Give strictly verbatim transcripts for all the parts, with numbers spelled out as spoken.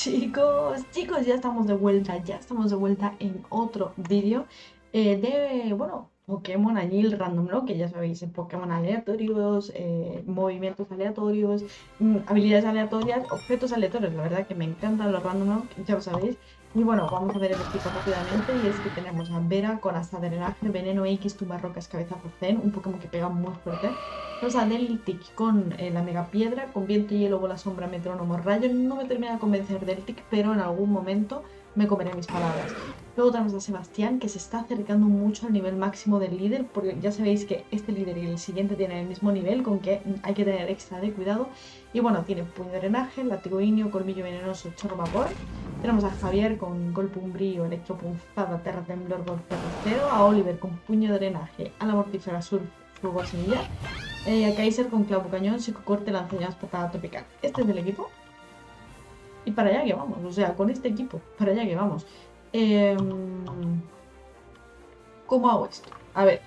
Chicos, chicos, ya estamos de vuelta, ya estamos de vuelta en otro vídeo eh, de, bueno, Pokémon Anil Random Lock, que ya sabéis, eh, Pokémon aleatorios, eh, movimientos aleatorios, mm, habilidades aleatorias, objetos aleatorios. La verdad que me encantan los Random Lock, ya lo sabéis. Y bueno, vamos a ver el equipo rápidamente. Y es que tenemos a Vera con hasta drenaje, veneno X, tumba rocas, cabeza zen, un Pokémon que pega muy fuerte. Tenemos a Deltic con eh, la Mega Piedra, con viento, hielo, bola, sombra, metrónomo, rayo. No me termina de convencer Deltic, pero en algún momento me comeré mis palabras. Luego tenemos a Sebastián, que se está acercando mucho al nivel máximo del líder, porque ya sabéis que este líder y el siguiente tienen el mismo nivel, con que hay que tener extra de cuidado. Y bueno, tiene puño de drenaje, látigo inio, colmillo venenoso, chorro vapor. Tenemos a Javier con golpe umbrío, electropunzada, terra temblor, golpe tercero. A Oliver con puño de drenaje, a la mortífera surf, fulgor semilla. Eh, a Kaiser con clavo cañón, psicocorte, lanzallamas, patada tropical. Este es el equipo. Y para allá que vamos. O sea, con este equipo, para allá que vamos. Eh, ¿Cómo hago esto? A ver.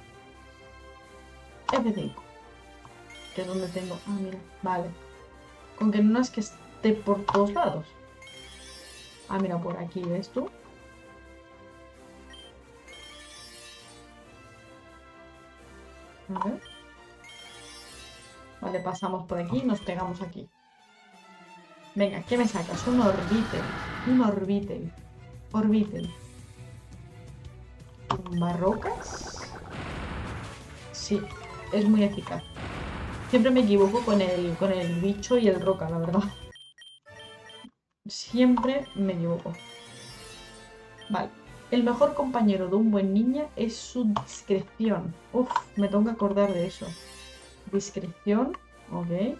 F cinco. Que es donde tengo. Ah, mira. Vale. Con que no es que esté por todos lados. Ah, mira, por aquí, ¿ves tú? A ver. Vale, pasamos por aquí y nos pegamos aquí. Venga, ¿qué me sacas? Un Orbitel. Un Orbitel. Orbitel. ¿Barrocas? Sí, es muy eficaz. Siempre me equivoco con el, con el bicho y el roca, la verdad. Siempre me equivoco. Vale. El mejor compañero de un buen ninja es su discreción. Uf, me tengo que acordar de eso. Discreción. Ok.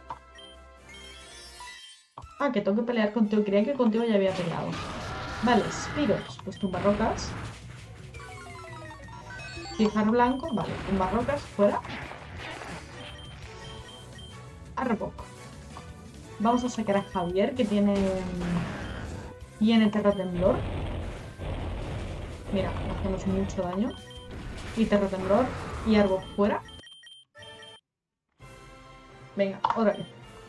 Ah, que tengo que pelear contigo. Creía que contigo ya había peleado. Vale, Spiros. Pues tumbarrocas. Fijar blanco. Vale, tumbarrocas. Fuera. Arbok. Vamos a sacar a Javier, que tiene... Tiene terra temblor. Mira, hacemos mucho daño. Y terra temblor. Y Arbok fuera. Venga, órale.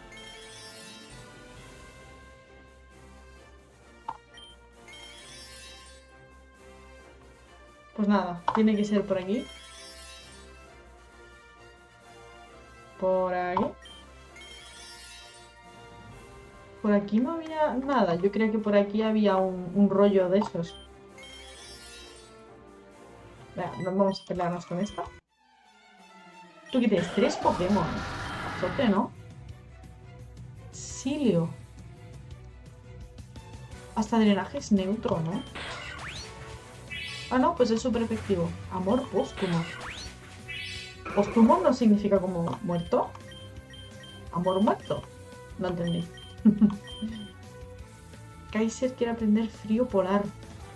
Pues nada, tiene que ser por aquí. Por aquí. Por aquí no había nada. Yo creía que por aquí había un, un rollo de esos. Venga, vamos a pelearnos con esta. ¿Tú qué tienes? Tres Pokémon. Sorte, ¿no? Silio. Hasta drenaje es neutro, ¿no? Ah, no, pues es súper efectivo. Amor póstumo. ¿Póstumo no significa como muerto? ¿Amor muerto? No entendí. Kaiser quiere aprender frío polar.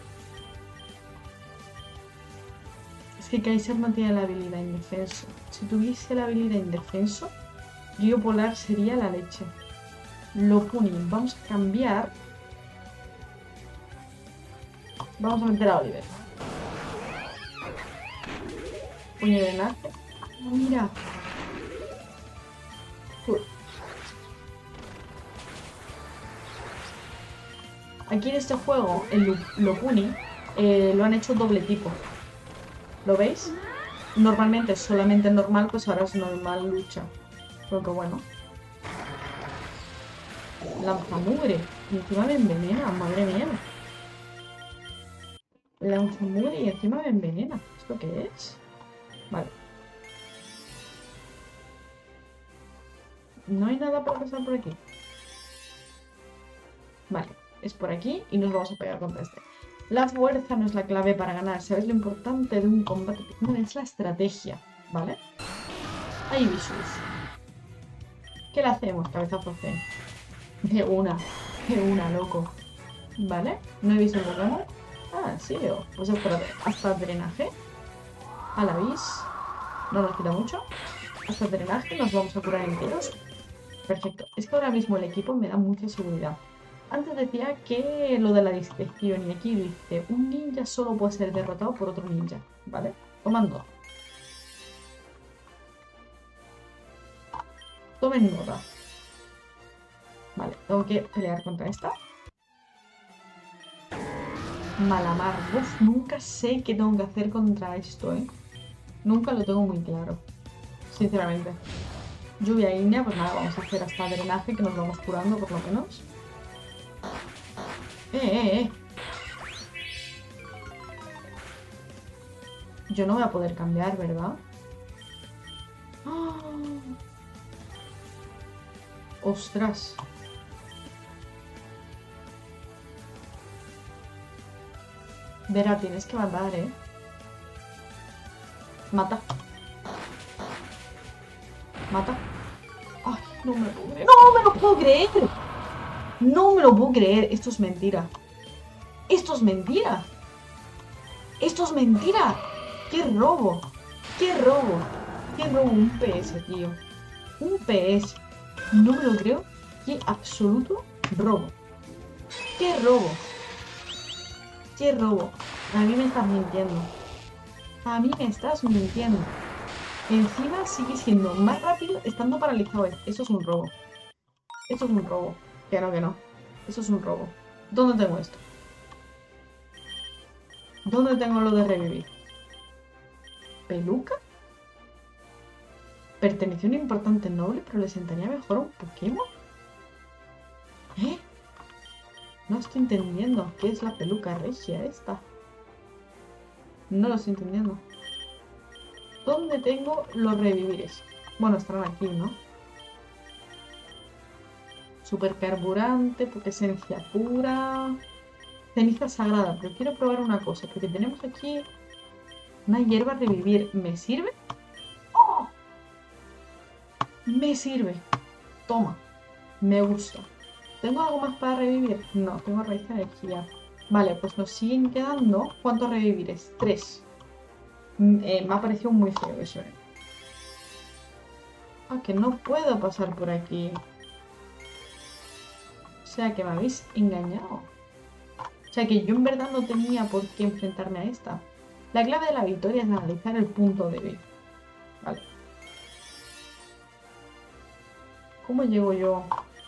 Es que Kaiser no tiene la habilidad indefenso. Si tuviese la habilidad indefenso, frío polar sería la leche. Lopuni. Vamos a cambiar. Vamos a meter a Oliver. Puño de drenaje. Ah, mira. Uf. Aquí en este juego, el Lopuni, eh, lo han hecho doble tipo. ¿Lo veis? Normalmente es solamente normal, pues ahora es normal lucha. Porque bueno. Lanzamugre. Y encima me envenena, madre mía. Lanzamugre y encima me envenena. ¿Esto qué es? Vale. No hay nada para pasar por aquí. Vale, es por aquí y nos vamos a pegar contra este. La fuerza no es la clave para ganar. ¿Sabes lo importante de un combate? No, es la estrategia, ¿vale? Ahí, Vicious. ¿Qué le hacemos, cabezazo C? De una, de una, loco. ¿Vale? No he visto el Pokémon. Ah, sí, veo. Pues espérate, hasta drenaje. A la bis. No nos quita mucho. Hasta drenaje, nos vamos a curar enteros. Perfecto. Es que ahora mismo el equipo me da mucha seguridad. Antes decía que lo de la discreción, y aquí dice, un ninja solo puede ser derrotado por otro ninja, ¿vale? Tomando. Tomen nota. Vale, tengo que pelear contra esta. Malamar. Uf, nunca sé qué tengo que hacer contra esto, ¿eh? Nunca lo tengo muy claro. Sinceramente. Lluvia ígnea, pues nada, vamos a hacer hasta drenaje que nos vamos curando por lo menos. Eh, eh, eh. Yo no voy a poder cambiar, ¿verdad? ¡Ah! ¡Ostras! Vera, tienes que matar, ¿eh? Mata. Mata. ¡Ay, no me lo puedo creer! ¡No me lo puedo creer! ¡No me lo puedo creer! Esto es mentira. ¡Esto es mentira! ¡Esto es mentira! ¡Qué robo! ¡Qué robo! ¡Qué robo! Un P S, tío. Un P S. No me lo creo. ¡Qué absoluto robo! ¡Qué robo! ¡Qué robo! A mí me estás mintiendo. A mí me estás mintiendo. Encima sigue siendo más rápido estando paralizado. Eso es un robo. Eso es un robo. Que no, que no. Eso es un robo. ¿Dónde tengo esto? ¿Dónde tengo lo de revivir? ¿Peluca? Perteneció a un importante noble, pero le sentaría mejor a un Pokémon. ¿Eh? No estoy entendiendo. ¿Qué es la peluca regia esta? No lo estoy entendiendo. ¿Dónde tengo los revivires? Bueno, estarán aquí, ¿no? Supercarburante, porque esencia pura. Ceniza sagrada. Pero quiero probar una cosa, porque tenemos aquí una hierba revivir. ¿Me sirve? ¡Oh! Me sirve. Toma. Me gusta. ¿Tengo algo más para revivir? No, tengo raíz de energía. Vale, pues nos siguen quedando... ¿Cuántos revivires? Tres. Eh, me ha parecido muy feo eso, ¿eh? Ah, que no puedo pasar por aquí. O sea, que me habéis engañado. O sea, que yo en verdad no tenía por qué enfrentarme a esta. La clave de la victoria es analizar el punto débil. Vale. ¿Cómo llego yo?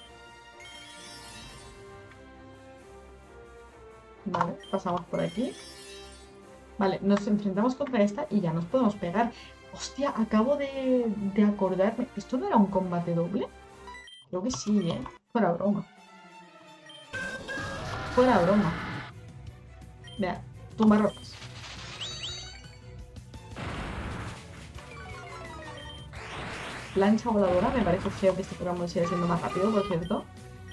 Vale, pasamos por aquí. Vale, nos enfrentamos contra esta y ya nos podemos pegar. Hostia, acabo de, de acordarme. ¿Esto no era un combate doble? Creo que sí, ¿eh? Fuera broma. Fuera broma. Vea, tumba rocas. Plancha voladora. Me parece feo que este programa siga siendo más rápido, por cierto.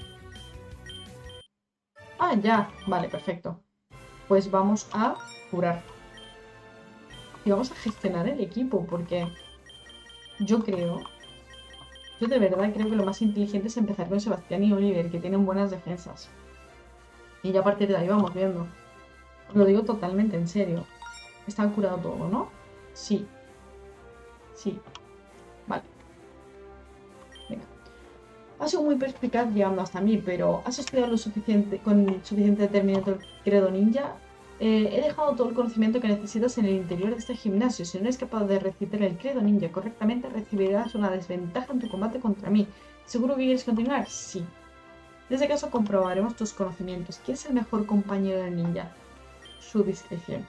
Ah, ya. Vale, perfecto. Pues vamos a curar. Y vamos a gestionar el equipo, porque yo creo... Yo de verdad creo que lo más inteligente es empezar con Sebastián y Oliver, que tienen buenas defensas. Y ya a partir de ahí vamos viendo. Lo digo totalmente en serio. Está curado todo, ¿no? Sí. Sí. Vale. Venga. Has sido muy perspicaz llegando hasta mí, pero ¿has estudiado lo suficiente con suficiente determinación el credo ninja? Eh, he dejado todo el conocimiento que necesitas en el interior de este gimnasio. Si no eres capaz de recitar el credo ninja correctamente, recibirás una desventaja en tu combate contra mí. ¿Seguro que quieres continuar? Sí. En ese caso comprobaremos tus conocimientos. ¿Quién es el mejor compañero del ninja? Su discreción.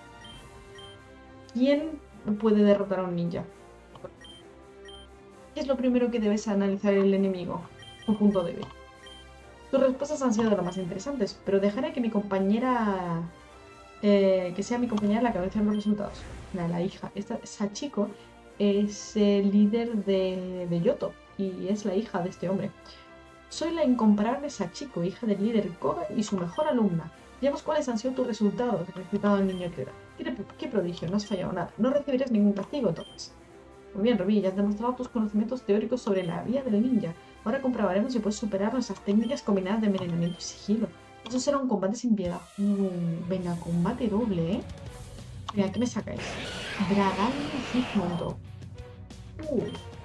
¿Quién puede derrotar a un ninja? ¿Qué es lo primero que debes analizar el enemigo? Su punto débil. Tus respuestas han sido de lo más interesantes, pero dejaré que mi compañera... Eh, que sea mi compañera la que anuncie los resultados. La, la hija. Esta, Sachiko es el líder de, de Yoto y es la hija de este hombre. Soy la incomparable Sachiko, hija del líder Koga y su mejor alumna. Veamos cuáles han sido tus resultados, recitado el niño Clara. ¿Qué, ¿Qué prodigio? No has fallado nada. No recibirás ningún castigo, Thomas. Muy bien, Ruby, ya has demostrado tus conocimientos teóricos sobre la vía del ninja. Ahora comprobaremos si puedes superar nuestras técnicas combinadas de envenenamiento y sigilo. Eso será un combate sin piedad. Uh, venga, combate doble, ¿eh? Mira, ¿qué me sacáis? Dragón Gizmondo. Uh.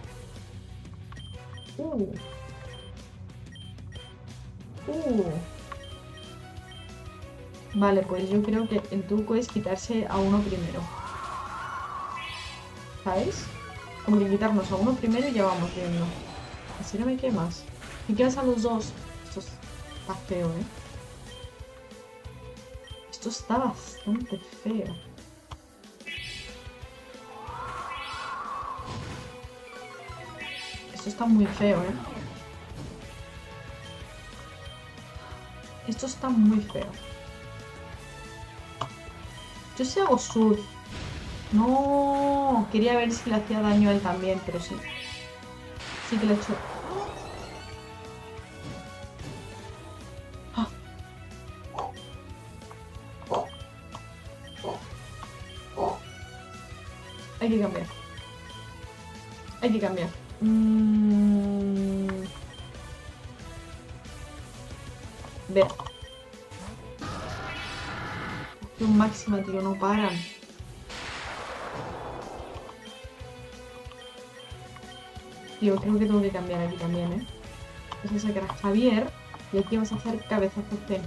Uh. Uh. Vale, pues yo creo que el truco es quitarse a uno primero. ¿Sabéis? Como que quitarnos a uno primero y ya vamos viendo. Así no me quemas. Y quedas a los dos. Esto está feo, ¿eh? Esto está bastante feo. Esto está muy feo, ¿eh? Esto está muy feo. Yo sí hago surf. No, quería ver si le hacía daño a él también, pero sí. Sí que le he hecho. ¡Ah! Hay que cambiar. Hay que cambiar. Mm... Ver. Un máximo, tío, no paran. Tío, creo que tengo que cambiar aquí también, ¿eh? Vas a sacar a Javier y aquí vas a hacer cabezazo Zen.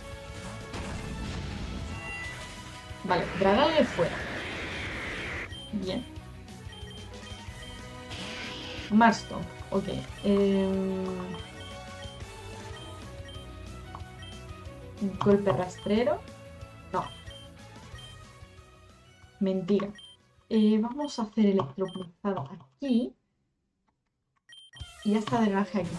Vale, Dragale fuera. Bien. Marston, ok. Eh... Golpe rastrero. No. Mentira. Eh, vamos a hacer electropulsado aquí. Y ya está drenaje aquí.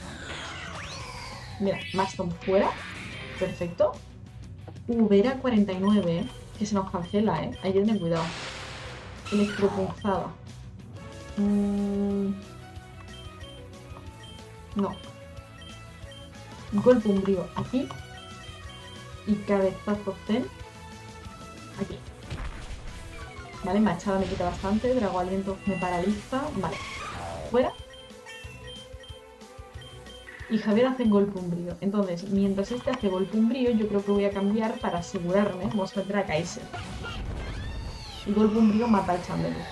Mira, Marston fuera. Perfecto. Ubera cuarenta y nueve, ¿eh? Que se nos cancela, ¿eh? Hay que tener cuidado. Electropulsada. Mm... No. Golpe umbrío aquí. Y cabezazo Zen aquí. Vale, machada me quita bastante. Drago aliento me paraliza. Vale. Fuera. Y Javier hace golpe umbrío. Entonces, mientras este hace golpe umbrío, yo creo que voy a cambiar para asegurarme. Vamos a meter a Kaiser. Y golpe umbrío mata al Chandelier.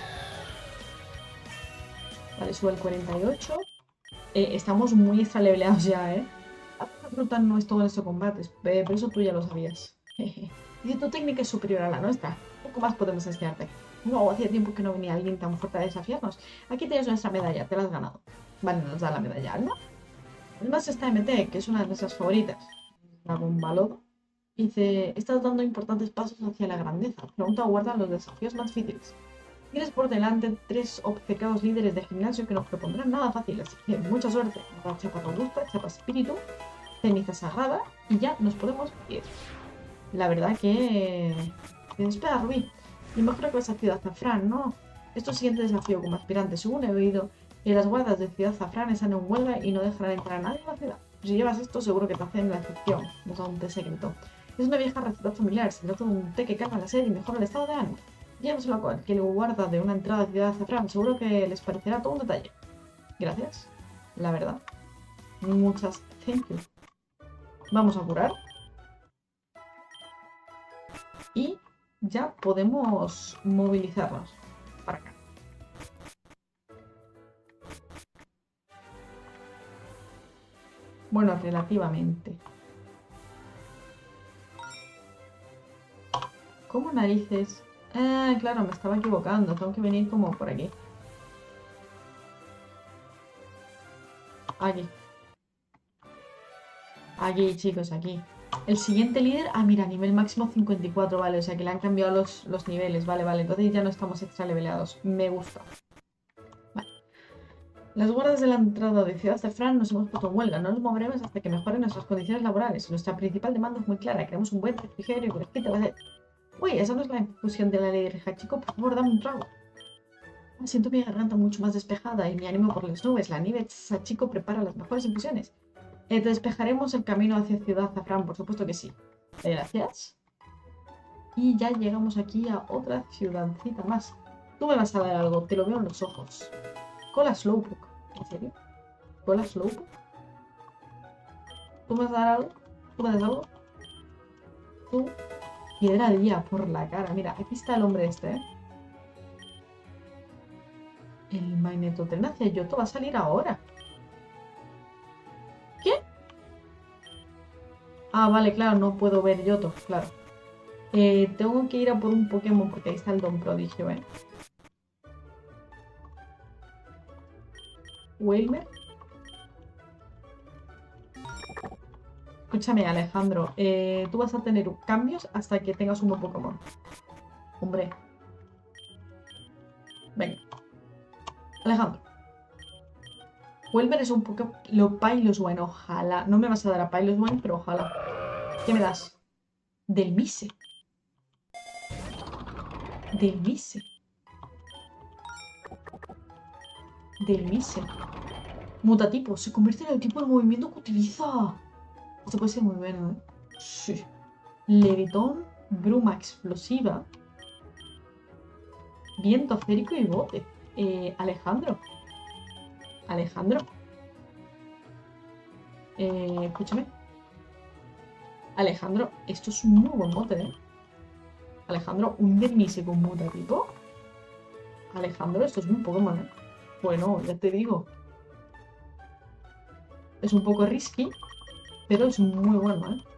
Vale, sube el cuarenta y ocho. Eh, estamos muy extraleveleados ya, ¿eh? La fruta no es todo en estos combates, eh, pero eso tú ya lo sabías. Dice, tu técnica es superior a la nuestra. Poco más podemos enseñarte. No, hacía tiempo que no venía alguien tan fuerte a desafiarnos. Aquí tienes nuestra medalla, te la has ganado. Vale, nos da la medalla, ¿no? Además está M T, que es una de nuestras favoritas. La bomba lodo. Dice, estás dando importantes pasos hacia la grandeza. Pronto aguardan los desafíos más difíciles. Tienes por delante tres obcecados líderes de gimnasio que nos propondrán nada fácil, así que mucha suerte. Nos da chapa robusta, chapa espíritu, ceniza sagrada y ya nos podemos ir. La verdad que... Espera, Rubí. Y mejor que vas a Ciudad Zafrán, ¿no? Es tu siguiente desafío como aspirante. Según he oído, que las guardas de Ciudad Zafrán están en huelga y no dejarán entrar a nadie en la ciudad. Si llevas esto, seguro que te hacen la excepción. Nos da un té secreto. Es una vieja receta familiar. Se trata de un té que calma la sed y mejora el estado de ánimo. Llévaselo a cualquier guarda de una entrada a Ciudad Zafrán. Seguro que les parecerá todo un detalle. Gracias. La verdad. Muchas thank you. Vamos a curar. Y ya podemos movilizarnos para acá. Bueno, relativamente. ¿Cómo narices? Ah, claro, me estaba equivocando. Tengo que venir como por aquí. Aquí. Aquí, chicos, aquí. El siguiente líder... Ah, mira, nivel máximo cincuenta y cuatro, vale. O sea, que le han cambiado los, los niveles. Vale, vale. Entonces ya no estamos extra leveleados. Me gusta. Vale. Las guardas de la entrada de Ciudad Zafrán nos hemos puesto en huelga. No nos moveremos hasta que mejoren nuestras condiciones laborales. Nuestra principal demanda es muy clara. Queremos un buen refrigerio que les quite la sed. Uy, esa no es la infusión de la ley de chico. Por favor, dame un trago. Siento mi garganta mucho más despejada y mi ánimo por las nubes. La nieve Sachiko prepara las mejores infusiones. Eh, despejaremos el camino hacia Ciudad Zafrán, por supuesto que sí. Eh, gracias. Y ya llegamos aquí a otra ciudadcita más. Tú me vas a dar algo, te lo veo en los ojos. Cola Slowpoke. ¿En serio? ¿Cola Slowpoke? ¿Tú me vas a dar algo? ¿Tú me das algo? Tú. Piedra día por la cara. Mira, aquí está el hombre este, ¿eh? El magnetotren hacia Yoto va a salir ahora. ¿Qué? Ah, vale, claro, no puedo ver Yoto, claro. Eh, tengo que ir a por un Pokémon porque ahí está el Don Prodigio, ¿eh? Wilmer. Escúchame, Alejandro. eh, tú vas a tener cambios hasta que tengas un buen Pokémon. Hombre. Venga. Alejandro. Welber es un Pokémon. Lo Piloswine, ojalá. No me vas a dar a Piloswine, pero ojalá. ¿Qué me das? Del Mise. Del Mise. Del Mise. Mutatipo. Se convierte en el tipo de movimiento que utiliza. Esto puede ser muy bueno, ¿eh? Sí. Levitón. Bruma explosiva. Viento férico y bote. Eh, Alejandro. Alejandro. Eh, escúchame. Alejandro, esto es un muy buen bote, ¿eh? Alejandro, un Dermise con mutatipo. Alejandro, esto es un Pokémon, ¿eh? Bueno, ya te digo. Es un poco risky, pero es muy bueno, ¿eh?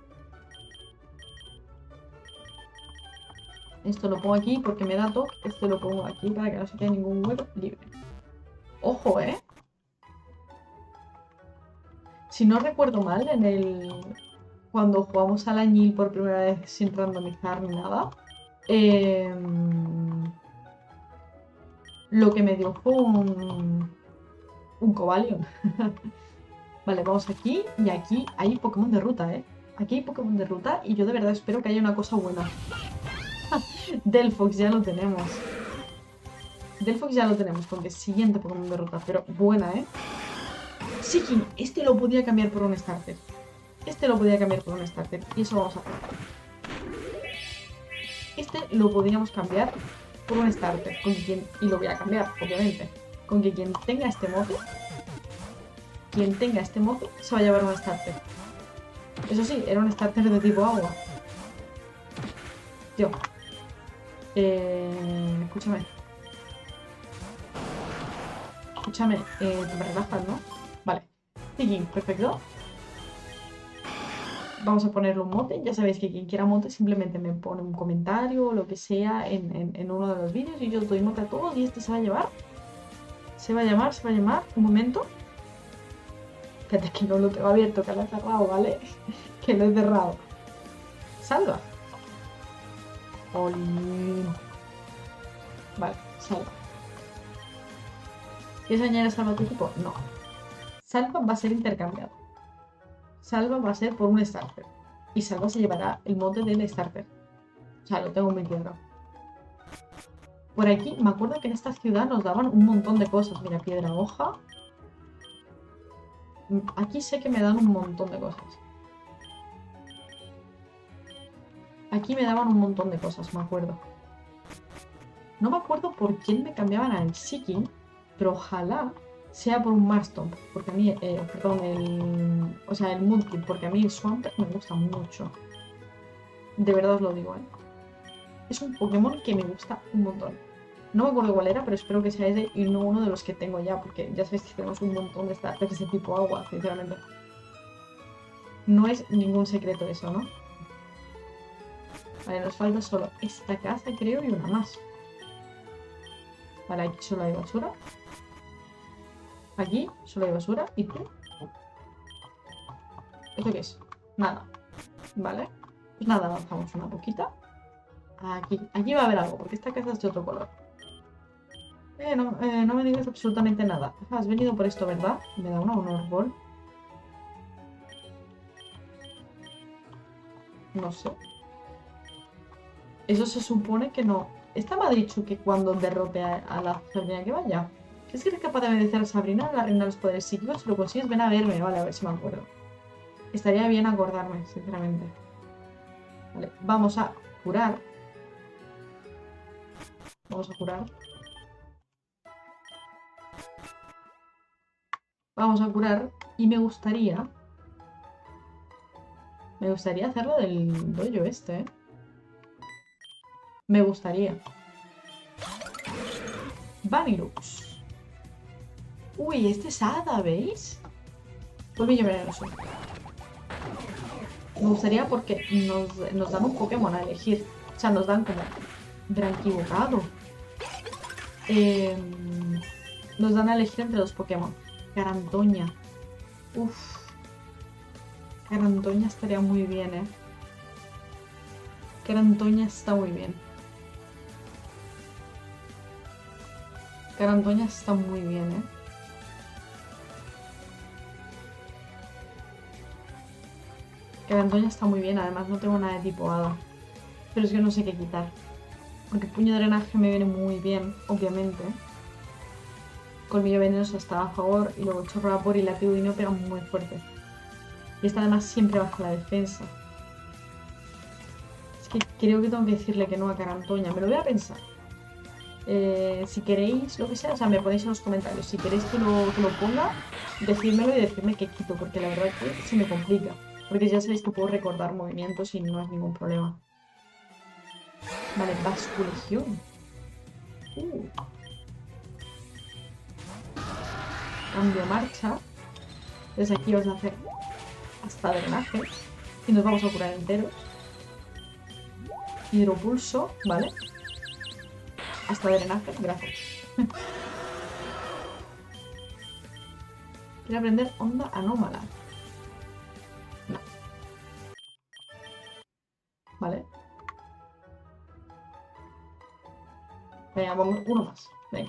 Esto lo pongo aquí porque me da toque. Este lo pongo aquí para que no se quede ningún hueco libre. Ojo, ¿eh? Si no recuerdo mal, en el... cuando jugamos al Añil por primera vez sin randomizar ni nada, eh... lo que me dio fue un... un Cobalion. Vale, vamos aquí y aquí hay Pokémon de ruta, ¿eh? Aquí hay Pokémon de ruta y yo de verdad espero que haya una cosa buena. Delphox ya lo tenemos. Delphox ya lo tenemos porque es siguiente Pokémon de ruta, pero buena, ¿eh? Seeking, este lo podía cambiar por un starter. Este lo podía cambiar por un starter y eso vamos a hacer. Este lo podríamos cambiar por un starter con quien, y lo voy a cambiar, obviamente. Con que quien tenga este mote, quien tenga este mote se va a llevar un starter. Eso sí, era un starter de tipo agua. Yo. Eh, escúchame. Escúchame, eh, te me relajas, ¿no? Vale. Seeking, perfecto. Vamos a ponerle un mote. Ya sabéis que quien quiera mote simplemente me pone un comentario o lo que sea en, en, en uno de los vídeos y yo doy mote a todos y este se va a llevar. Se va a llamar, se va a llamar. Un momento. Espérate que no lo tengo abierto, que lo he cerrado, ¿vale? Que lo he cerrado. Salva. Olín. Vale, salva. ¿Quieres añadir a salva a tu equipo? No. Salva va a ser intercambiado. Salva va a ser por un starter. Y Salva se llevará el mote del starter. O sea, lo tengo muy claro. Por aquí, me acuerdo que en esta ciudad nos daban un montón de cosas. Mira, piedra hoja. Aquí sé que me dan un montón de cosas. Aquí me daban un montón de cosas, me acuerdo. No me acuerdo por quién me cambiaban al Seeking, pero ojalá sea por un Marshtomp, porque a mí, eh, perdón, el... o sea, el Mudkip, porque a mí el Swampert me gusta mucho. De verdad os lo digo, ¿eh? Es un Pokémon que me gusta un montón. No me acuerdo cuál era, pero espero que sea ese y no uno de los que tengo ya, porque ya sabéis que tenemos un montón de starters de tipo agua, sinceramente. No es ningún secreto eso, ¿no? Vale, nos falta solo esta casa, creo, y una más. Vale, aquí solo hay basura. Aquí solo hay basura. ¿Y tú? ¿Esto qué es? Nada. Vale. Pues nada, avanzamos una poquita. Aquí. Aquí va a haber algo, porque esta casa es de otro color. Eh, no, eh, no me digas absolutamente nada. Has venido por esto, ¿verdad? Me da una honor ball. No sé. Eso se supone que no. Esta me ha dicho que cuando derrote a, a la Sabrina que vaya. ¿Crees que eres capaz de obedecer a Sabrina, la reina de los poderes psíquicos? Si lo consigues, ven a verme. Vale, a ver si me acuerdo. Estaría bien acordarme, sinceramente. Vale, vamos a curar. Vamos a curar. Vamos a curar. Y me gustaría... Me gustaría hacerlo del dojo este, ¿eh? Me gustaría. Vanilux. Uy, este es Hada, ¿veis? Colmillo venenoso. Me gustaría porque nos, nos dan un Pokémon a elegir. O sea, nos dan como Branquibocado. Eh, nos dan a elegir entre los Pokémon. Garantoña. Uf. Carantoña estaría muy bien, ¿eh? Carantoña está muy bien. Carantoña está muy bien, ¿eh? Carantoña está muy bien, además no tengo nada de tipo hada. Pero es que no sé qué quitar. Porque puño de drenaje me viene muy bien, obviamente. Colmillo venenoso está a favor y luego chorro de vapor y latiguino pegan muy fuerte. Y esta además siempre baja la defensa. Es que creo que tengo que decirle que no a Carantoña. Me lo voy a pensar. Eh, si queréis lo que sea, o sea, me ponéis en los comentarios. Si queréis que lo, que lo ponga, decídmelo y decirme que quito, porque la verdad es que se me complica. Porque ya sabéis que puedo recordar movimientos y no es ningún problema. Vale, Vasculegión. Uh. Cambio marcha. Desde aquí vamos a hacer hasta drenaje. Y nos vamos a curar enteros. Hidropulso, ¿vale? Hasta drenaje, gracias. Quiero aprender onda anómala. No. Vale. Venga, vamos, uno más. Venga.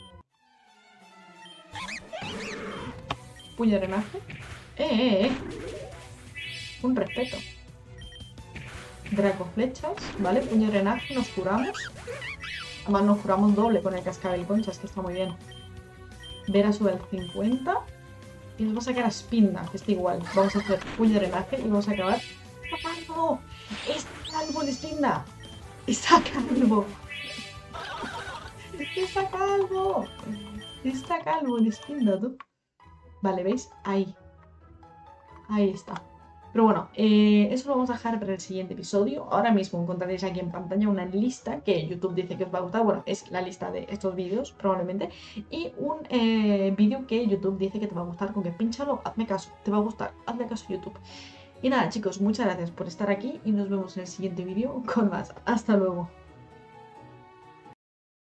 Puño de drenaje. ¡Eh, eh, eh! Un respeto. Draco flechas, ¿vale? Puño de drenaje, nos curamos. Además nos curamos doble con el cascabel conchas, que está muy bien. Vera sube al cincuenta. Y nos va a sacar a Spinda, que está igual. Vamos a hacer puño de drenaje y vamos a acabar. ¡Está calvo! ¡Está calvo el Spinda! ¡Está calvo! ¡Está calvo! Está calvo el Spinda, tú. Vale, ¿veis? Ahí. Ahí está. Pero bueno, eh, eso lo vamos a dejar para el siguiente episodio. Ahora mismo encontraréis aquí en pantalla una lista que YouTube dice que os va a gustar. Bueno, es la lista de estos vídeos, probablemente. Y un eh, vídeo que YouTube dice que te va a gustar. Con que pínchalo, hazme caso. Te va a gustar, hazme caso YouTube. Y nada, chicos, muchas gracias por estar aquí y nos vemos en el siguiente vídeo con más. Hasta luego.